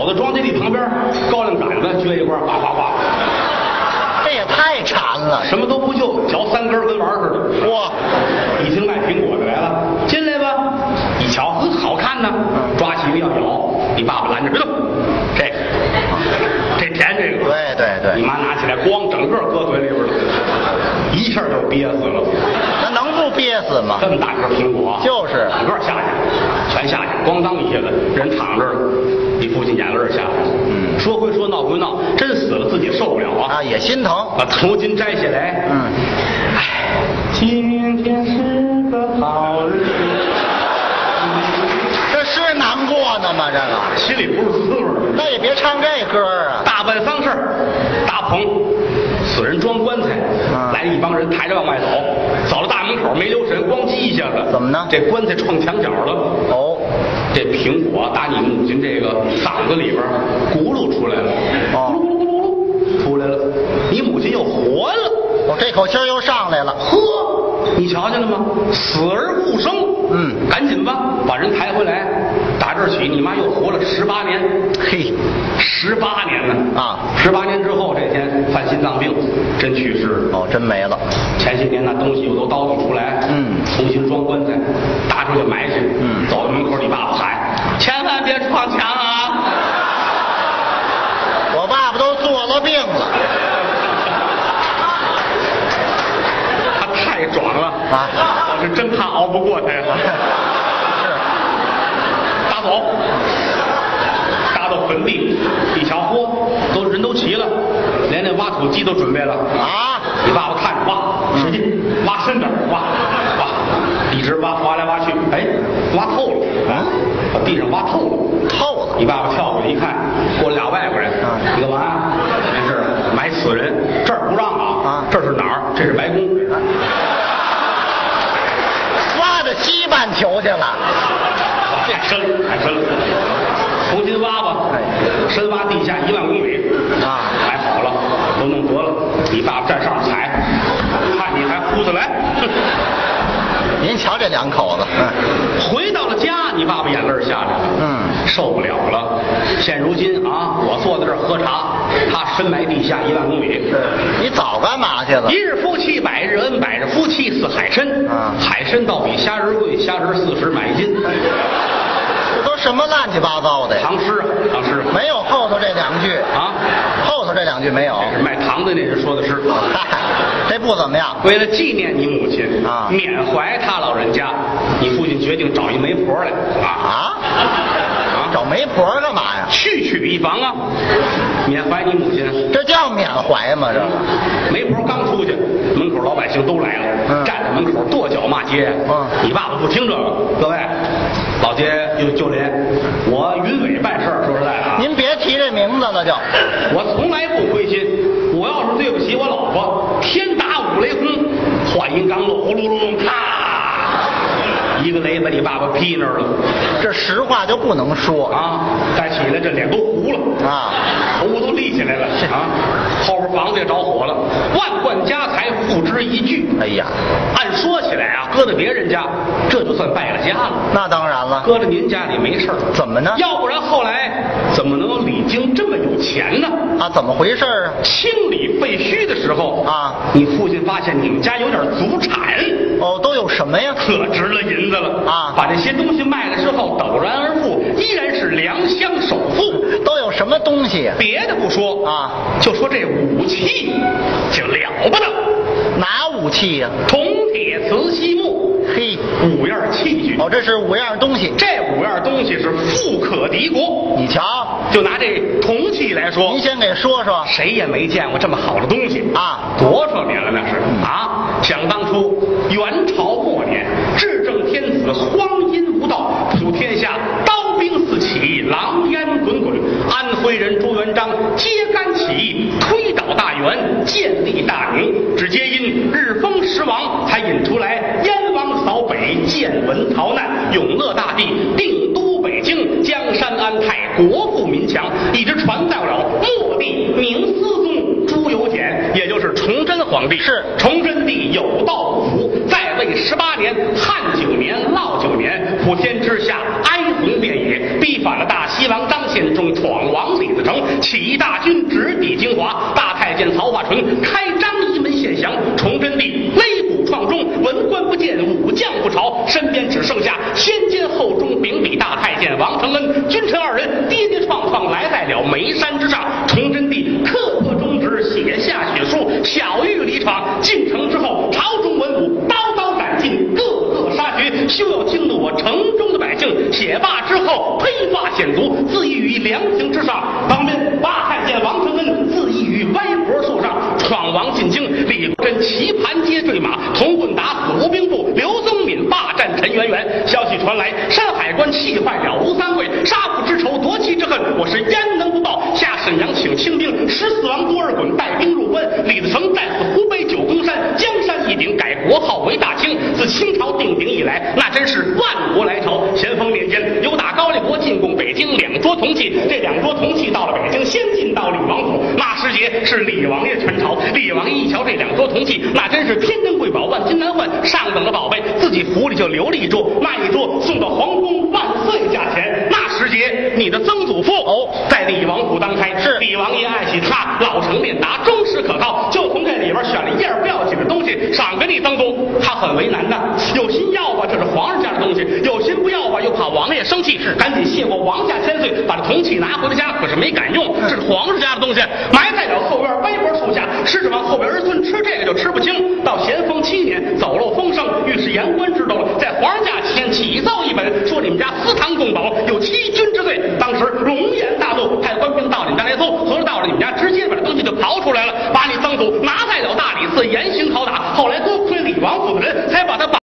走到庄稼地旁边，高粱杆子撅一块，哗哗哗。 这也太馋了， 什么都不就，嚼3根跟玩似的。 哇！ 一听卖苹果的来了，进来吧。一瞧，好看呢，抓起一个要咬，你爸爸拦着，别动，这甜这个。 对对对， 你妈拿起来，咣，整个搁嘴里边了，一下就憋死了。 那能不憋死吗？ 这么大个苹果， 就是整个下去，全下去，咣当一下子，人躺这儿了。你父亲眼泪下来了。说归说，闹归闹，真死了自己受不了啊！ 也心疼。 把头巾摘下来。哎，今天是个好日子。 这是难过呢吗？这个心里不是滋味。 那也别唱这歌啊！ 大办丧事搭棚，死人装棺材，来了一帮人抬着往外走，走到大门口没留神，咣叽一下子， 怎么呢？ 这棺材撞墙角了。 哦， 这苹果打你母亲这个嗓子里边轱辘出来了。 哦， 咕噜咕噜咕噜出来了，你母亲又活了。 我这口气又上来了。 呵，你瞧见了吗？死而复生。赶紧吧，把人抬回来。打这儿起，你妈又活了18年。 嘿 ，18年呢啊 ！18年之后，这天犯心脏病，真去世了。 哦，真没了。 前些年那东西又都叨咕出来，重新装棺材，搭出去埋去。走到门口，你爸爸喊：“千万别撞墙啊！” 我爸爸都做了病了。 他太壮了啊！ 我是真怕熬不过他呀。 是， 搭走，搭到坟地，一瞧，嚯，人都齐了，连那挖土机都准备了啊！ 你爸爸看着挖，使劲挖深点，挖，一直挖来挖去，哎，挖透了啊！把地上挖透了。你爸爸跳过去一看，过来俩外国人，你干嘛呀？没事，埋死人，这儿不让啊！这是哪儿？这是白宫。 挖到西半球去了。 太深了，重新挖吧。深挖地下1万公里啊！埋好了，都弄得了。你爸爸站上面踩，看你还呼得来。 您瞧这两口子。 回到了家，你爸爸眼泪下来了。受不了了。现如今啊，我坐在这儿喝茶，他深埋地下1万公里。 你早干嘛去了？ 一日夫妻百日恩，百日夫妻似海参。海参倒比虾仁贵，虾仁40买1斤。 这都什么乱七八糟的呀？ 唐诗， 没有后头这两句啊， 后头这两句没有。 这是卖糖的那人说的诗。 这不怎么样。 为了纪念你母亲啊， 缅怀他老人家，你父亲决定找一媒婆来找媒婆干嘛呀？ 去以防啊，缅怀你母亲。 这叫缅怀吗？这媒婆刚出去，门口老百姓都来了，站在门口跺脚骂街。你爸爸不听这个，各位，老街就连我云伟办事说实在的啊， 您别提这名字了，就我从来不亏心。我要是对不起我老婆，天打五雷轰，话音刚落，呼噜噜噜，啪，一个雷把你爸爸劈那儿了。 这实话就不能说啊！再起来这脸都糊了啊， 头都立起来了啊！后边房子也着火了，万贯家财付之一炬。 哎呀， 按说起来啊，搁在别人家这就算败了家了。 那当然了， 搁在您家里没事儿。 怎么呢？ 要不然后来怎么能有李菁这么有钱呢？ 啊，怎么回事啊？ 清理废墟的时候啊， 你父亲发现你们家有点祖产。 哦，都有什么呀？ 可值了银子了啊！ 把这些东西卖了之后，陡然而富，依然是良乡首富。 都有什么东西？ 别的不说啊， 就说这武器就了不得。 哪武器呀？ 铜、铁、瓷、锡、木， 嘿 ，5样器具。 哦，这是5样东西。 这5样东西是富可敌国。 你瞧， 就拿这铜器来说， 您先给说说。 谁也没见过这么好的东西啊！ 多少年了那是啊！想当初元朝末年，至正天子荒淫无道，普天下刀兵四起，狼烟滚滚。安徽人朱元璋揭竿起义，推倒大元，建立大明。只皆因日封时亡，才引出来燕王扫北，建文逃难，永乐大帝定都北京，江山安泰，国富民强，一直传到了末帝明思宗朱由检，也就是崇祯皇帝。 是崇祯帝有道无福，在位18年，汉9年，涝9年，普天之下哀鸿遍野，逼反了大西王张献忠，闯王城，起大军直抵京华。大太监曹化淳开张仪门献降，崇祯帝擂鼓创钟，文官不见，武将不朝，身边只剩下先监后中秉笔大太监王承恩，君臣二人跌跌撞撞来在了眉山之上。崇祯帝刻刻中旨，写下血书，小谕离闯。进城之后，朝中文武刀刀斩尽，个个杀绝，休要惊怒我城中的百姓。写罢之后，披发显足，自缢于凉亭之上。旁边大太监王承恩自缢于歪脖树上。闯王进京，李国珍棋盘街坠马，铜棍打死吴兵部，刘宗敏霸占陈圆圆。消息传来，山海关气坏了吴三桂，杀父之仇，夺妻之恨，我是焉能不报？下沈阳请清兵，14王多尔衮带兵入关，李自成战死湖北九宫山，江山一顶，改国号为大清。自清朝定鼎以来，那真是万国来朝。咸丰年间，有打高丽国进贡北京2桌铜器，这2桌铜器到了北京，先进到李王府。那时节是李王爷全朝，李王爷一瞧这2桌铜器，那真是天珍贵宝，万金难换，上等的宝贝，自己府里就留了一桌，那一桌送到皇宫万岁价钱。那时节，你的曾祖父在李王府当差，是李王爷爱惜他，老成面达，忠实可靠，就从这里边选了一样不要紧的东西赏给你曾祖。他很为难的，有心要吧，这是皇上家的东西；有心不要吧，又怕王爷生气，赶紧谢过王家千岁，把这铜器拿回了家，可是没敢用，这是皇上家的东西，埋在了后院歪脖树下。狮子王后边儿孙吃这个就吃不清。到咸丰7年，走漏风声，御史言官知道了，在皇上家前起奏一本，说你们家私藏贡宝，有欺君之罪。当时龙颜大怒，派官兵到你们家来搜，合着到了你们家，直接把这东西就刨出来了，